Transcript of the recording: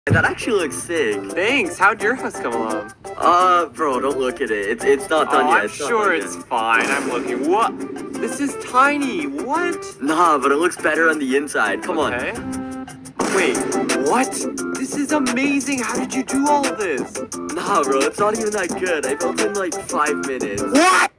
That actually looks sick. Thanks. How'd your house come along? Bro, don't look at it. It's not done yet. I'm sure it's fine. I'm looking. What? This is tiny. What? Nah, but it looks better on the inside. Come on. Wait, what? This is amazing. How did you do all this? Nah, bro, it's not even that good. I built it in like 5 minutes. What?